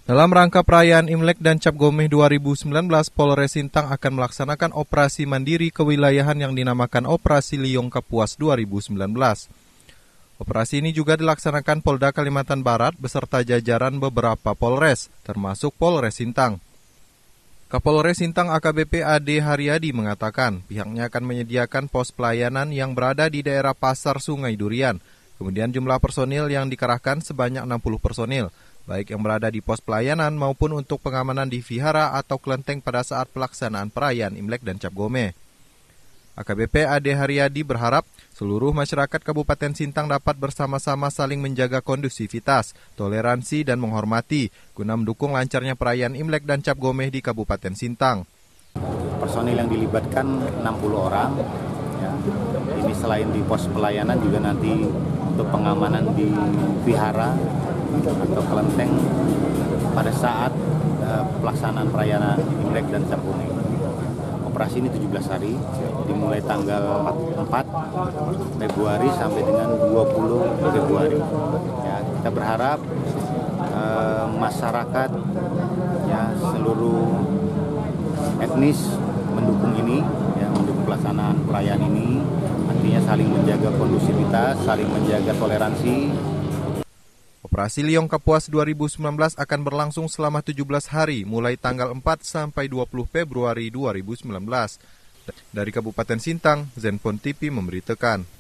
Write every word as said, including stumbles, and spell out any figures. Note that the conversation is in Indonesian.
Dalam rangka perayaan Imlek dan Cap Gomeh dua ribu sembilan belas, Polres Sintang akan melaksanakan operasi mandiri kewilayahan yang dinamakan Operasi Liong Kapuas dua ribu sembilan belas. Operasi ini juga dilaksanakan Polda Kalimantan Barat beserta jajaran beberapa Polres, termasuk Polres Sintang. Kapolres Sintang A K B P Ade Haryadi mengatakan pihaknya akan menyediakan pos pelayanan yang berada di daerah Pasar Sungai Durian. Kemudian jumlah personil yang dikerahkan sebanyak enam puluh personil, baik yang berada di pos pelayanan maupun untuk pengamanan di vihara atau kelenteng pada saat pelaksanaan perayaan Imlek dan Cap Gomeh. A K B P Ade Haryadi berharap seluruh masyarakat Kabupaten Sintang dapat bersama-sama saling menjaga kondusivitas, toleransi, dan menghormati guna mendukung lancarnya perayaan Imlek dan Cap Gomeh di Kabupaten Sintang. Personil yang dilibatkan enam puluh orang. Ya. Ini selain di pos pelayanan juga nanti untuk pengamanan di vihara atau kelenteng pada saat uh, pelaksanaan perayaan Imlek dan Cap Gomeh. Operasi ini tujuh belas hari, dimulai tanggal empat Februari sampai dengan dua puluh Februari. Ya, kita berharap uh, masyarakat, ya, seluruh etnis mendukung ini, ya, mendukung pelaksanaan perayaan ini. Artinya saling menjaga kondusivitas, saling menjaga toleransi. Operasi Liong Kapuas dua ribu sembilan belas akan berlangsung selama tujuh belas hari, mulai tanggal empat sampai dua puluh Februari dua ribu sembilan belas. Dari Kabupaten Sintang, Zenfone T V memberitakan.